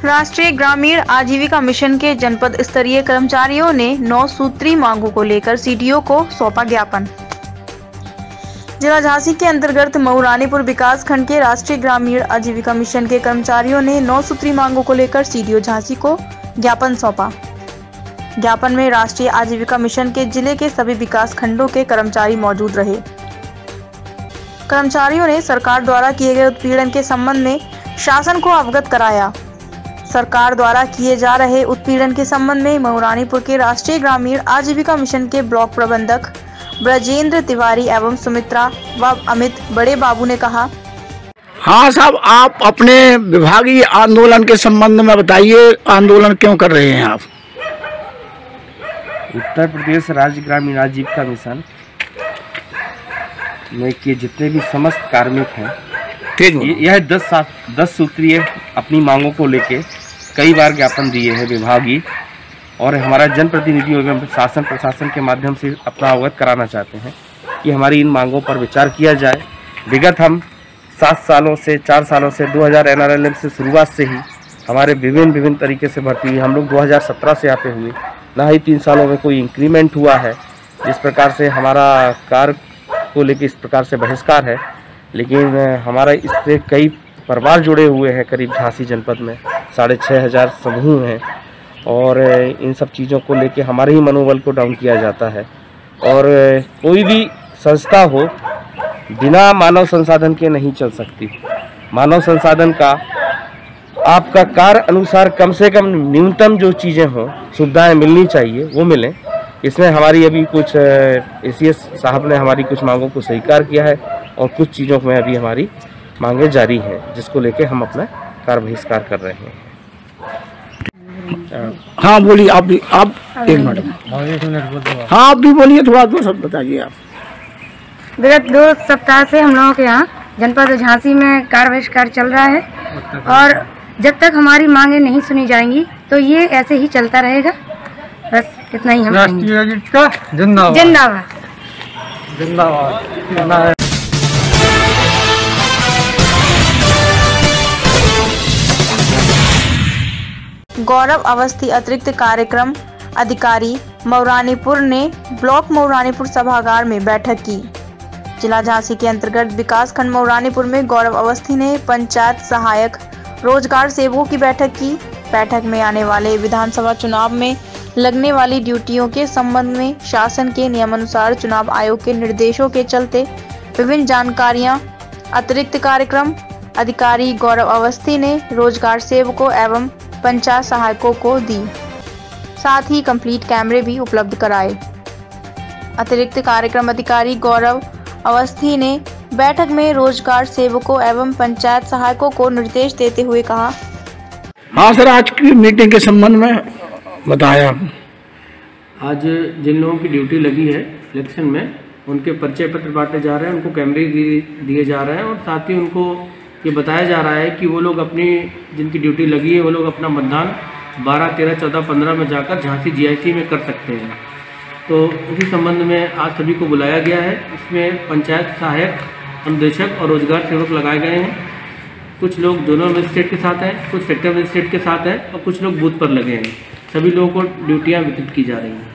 राष्ट्रीय ग्रामीण आजीविका मिशन के जनपद स्तरीय कर्मचारियों ने 9 सूत्री मांगों को लेकर सीडीओ को सौंपा ज्ञापन। जिला झांसी के अंतर्गत मऊरानीपुर विकास खंड के राष्ट्रीय ग्रामीण आजीविका मिशन के कर्मचारियों ने 9 सूत्री मांगों को लेकर सीडीओ झांसी को ज्ञापन सौंपा। ज्ञापन में राष्ट्रीय आजीविका मिशन के जिले के सभी विकास खंडों के कर्मचारी मौजूद रहे। कर्मचारियों ने सरकार द्वारा किए गए उत्पीड़न के संबंध में शासन को अवगत कराया। सरकार द्वारा किए जा रहे उत्पीड़न के संबंध में मऊरानीपुर के राष्ट्रीय ग्रामीण आजीविका मिशन के ब्लॉक प्रबंधक ब्रजेंद्र तिवारी एवं सुमित्रा व अमित बड़े बाबू ने कहा। हाँ साहब, आप अपने विभागीय आंदोलन के संबंध में बताइए, आंदोलन क्यों कर रहे हैं आप? उत्तर प्रदेश राज्य ग्रामीण आजीविका मिशन में के जितने भी समस्त कार्मिक हैं, यह 10 सूत्रीय अपनी मांगों को लेके कई बार ज्ञापन दिए हैं विभागीय, और हमारा जनप्रतिनिधियों एवं शासन प्रशासन के माध्यम से अपना अवगत कराना चाहते हैं कि हमारी इन मांगों पर विचार किया जाए। विगत हम 4 सालों से 2000 NRLM से शुरुआत से ही हमारे विभिन्न तरीके से भर्ती हुई। हम लोग 2017 से यहाँ पे हुए, ना ही 3 सालों में कोई इंक्रीमेंट हुआ है। जिस प्रकार से हमारा कार्य को लेकर इस प्रकार से बहिष्कार है, लेकिन हमारा इससे कई परिवार जुड़े हुए हैं। करीब झांसी जनपद में 6500 समूह हैं, और इन सब चीज़ों को लेके हमारे ही मनोबल को डाउन किया जाता है। और कोई भी संस्था हो बिना मानव संसाधन के नहीं चल सकती। मानव संसाधन का आपका कार्य अनुसार कम से कम न्यूनतम जो चीज़ें हों, सुविधाएं मिलनी चाहिए, वो मिलें। इसमें हमारी अभी कुछ ACS साहब ने हमारी कुछ मांगों को स्वीकार किया है, और कुछ चीज़ों में अभी हमारी मांगे जारी हैं, जिसको लेके हम अपना कार्य बहिष्कार कर रहे हैं। हाँ बोलिए, आप एक मिनट। हाँ आप भी बोलिए, थोड़ा दो शब्द बताइए आप। विगत 2 सप्ताह से हम लोगों के यहाँ जनपद झांसी में कार्य बहिष्कार चल रहा है, और जब तक हमारी मांगे नहीं सुनी जाएंगी तो ये ऐसे ही चलता रहेगा। बस इतना ही हम जिंदाबाद जिंदाबाद। गौरव अवस्थी अतिरिक्त कार्यक्रम अधिकारी मऊरानीपुर ने ब्लॉक मऊरानीपुर सभागार में बैठक की। जिला झांसी के अंतर्गत विकास खंड मऊरानीपुर में गौरव अवस्थी ने पंचायत सहायक रोजगार सेवकों की बैठक की। बैठक में आने वाले विधानसभा चुनाव में लगने वाली ड्यूटियों के संबंध में शासन के नियमानुसार चुनाव आयोग के निर्देशों के चलते विभिन्न जानकारियां अतिरिक्त कार्यक्रम अधिकारी गौरव अवस्थी ने रोजगार सेवकों एवं पंचायत सहायकों को दी। साथ ही कंप्लीट कैमरे भी उपलब्ध कराए। अतिरिक्त कार्यक्रम अधिकारी गौरव अवस्थी ने बैठक में रोजगार सेवकों एवं पंचायत सहायकों को निर्देश देते हुए कहा। हाँ सर, आज की मीटिंग के संबंध में बताया। आज जिन लोगों की ड्यूटी लगी है इलेक्शन में, उनके परिचय पत्र बांटे जा रहे हैं, उनको कैमरे दिए जा रहे हैं, और साथ ही उनको ये बताया जा रहा है कि वो लोग अपनी जिनकी ड्यूटी लगी है वो लोग अपना मतदान 12, 13, 14, 15 में जाकर झांसी GIC में कर सकते हैं। तो उसी संबंध में आज सभी को बुलाया गया है। इसमें पंचायत सहायक, अनुदेशक और रोजगार सेवक लगाए गए हैं। कुछ लोग जोनल मजिस्ट्रेट के साथ हैं, कुछ सेक्टर मजिस्ट्रेट के साथ हैं, और कुछ लोग बूथ पर लगे हैं। सभी लोगों को ड्यूटियाँ वितरित की जा रही हैं।